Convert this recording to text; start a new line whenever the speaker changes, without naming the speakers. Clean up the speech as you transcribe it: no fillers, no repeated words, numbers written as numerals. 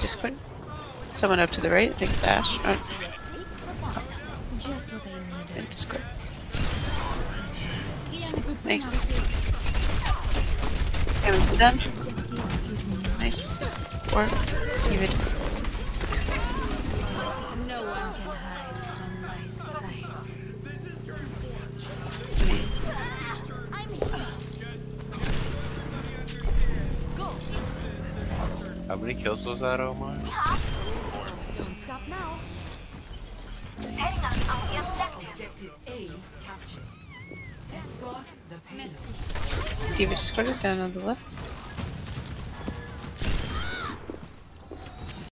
Discord. Someone up to the right, I think it's Ash. Oh. In Discord. Nice. Damage done. Nice. Or David.
No one can hide from my sight.
How many kills was that, Omar?
Don't stop now.
Heading up on the objective.
Objective A captured. Escort the payload.
David discarded down on the left.